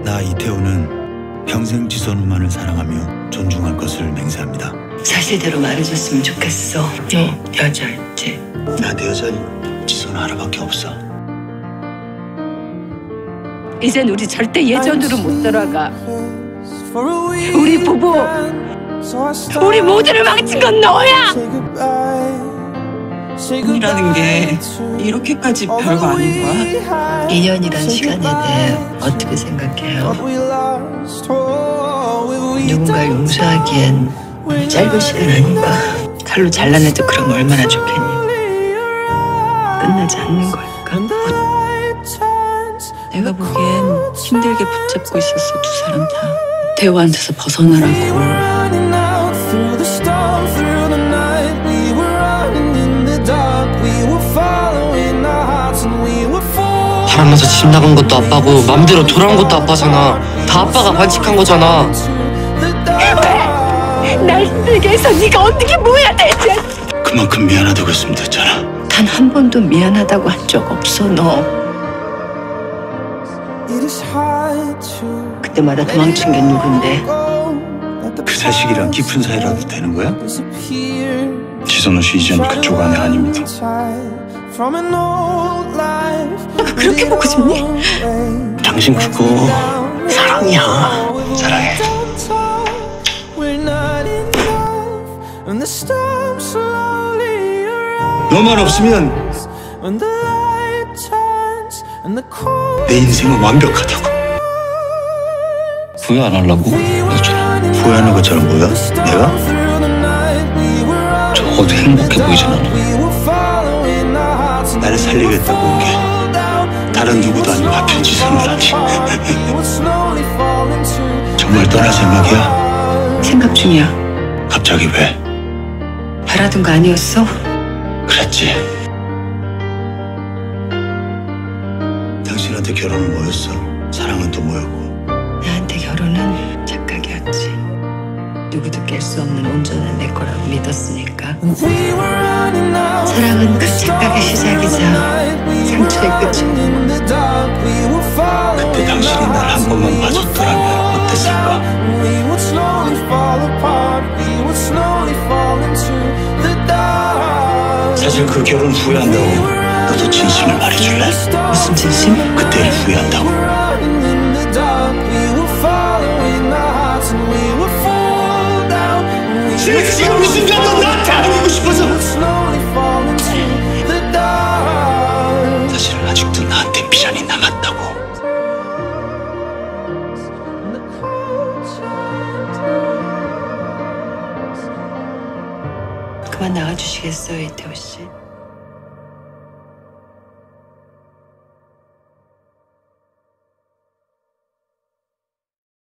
나 이태호는 평생 지선우만을 사랑하며 존중할 것을 맹세합니다. 사실대로 말해줬으면 좋겠어. 너 여자였지? 나 내 여자는 지선우 하나밖에 없어. 이젠 우리 절대 예전으로 못 돌아가. 우리 부부, 우리 모두를 망친 건 너야! 이라는 게 이렇게까지 별거 아닌 거야? 2년이란 시간에 대해 어떻게 생각해요? 누군가를 용서하기엔 짧은 시간 아닌가? 칼로 잘라내도 그럼 얼마나 좋겠니? 끝나지 않는 걸까? 내가 보기엔 힘들게 붙잡고 있었어, 두 사람 다. 태호한테서 벗어나라고. 바람나서 집 나간 것도 아빠고 맘대로 돌아온 것도 아빠잖아. 다 아빠가 반칙한 거잖아. 왜? 날 힘들게 해서 네가 어떻게 뭐야 대체? 그만큼 미안하다고 했으면 됐잖아. 단 한 번도 미안하다고 한 적 없어 너. 그때마다 도망친 게 누군데? 그 자식이랑 깊은 사이라도 되는 거야? 지선우 씨 이젠 그쪽 안에 아닙니다. 내가 그렇게 보고 싶니? 당신 그거 사랑이야. 사랑해. 너만 없으면 내 인생은 완벽하다고. 후회 안 하려고? 너처럼. 후회하는 것처럼 보여? 내가? 적어도 행복해 보이진 않아. 나를 살리겠다고 온 게 다른 누구도 아니고 하필 지선우라니. 정말 떠날 생각이야? 생각 중이야. 갑자기 왜? 바라던 거 아니었어? 그랬지. 당신한테 결혼은 뭐였어? 사랑은 또 뭐였고? 나한테 결혼은 착각이었지. 누구도 깰 수 없는 온전한 내 거라고 믿었으니까. 사랑은 그 착각의 시작이자 상처의 끝이야. 그때 당신이 날 한 번만 봐줬더라면 어땠을까? 사실 그 결혼 후회한다고 너도 진심을 말해줄래? 무슨 진심? 그때를 후회한다고. 지금 이 순간 너 나한테 안기고 싶어서. 사실 아직도 나한테 미련이 남았다고. 그만 나가주시겠어요, 이태호 씨?